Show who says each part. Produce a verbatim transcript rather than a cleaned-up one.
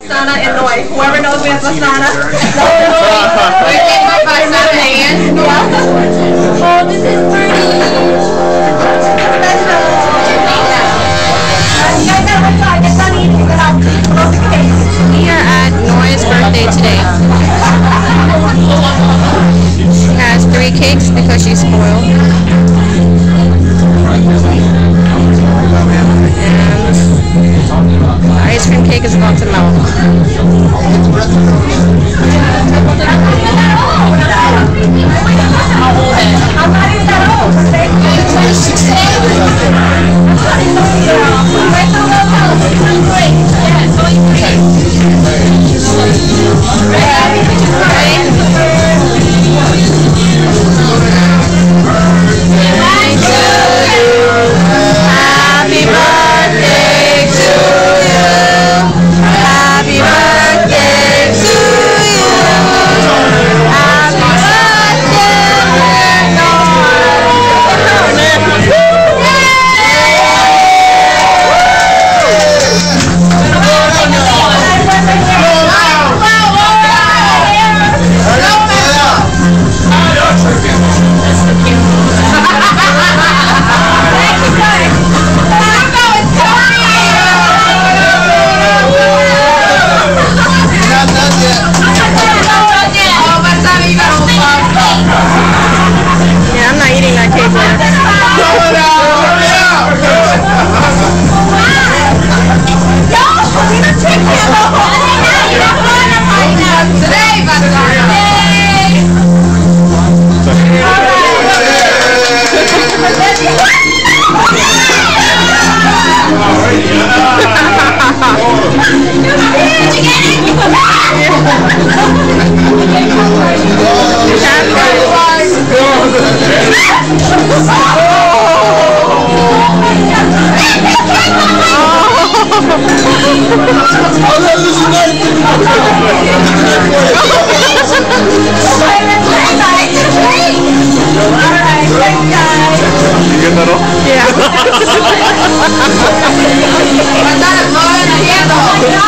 Speaker 1: Sana and Noy. Whoever knows me as Masana.
Speaker 2: We take my Masana hand.
Speaker 1: Oh, this is pretty.
Speaker 2: We are at Noy's birthday today. She has three cakes because she's spoiled. And the ice cream cake is about to melt.
Speaker 1: I'm not even that old.
Speaker 2: Happy birthday to you. Happy birthday to you. Happy Yeah, I'm not eating that cake yet. Today,
Speaker 3: Yeah.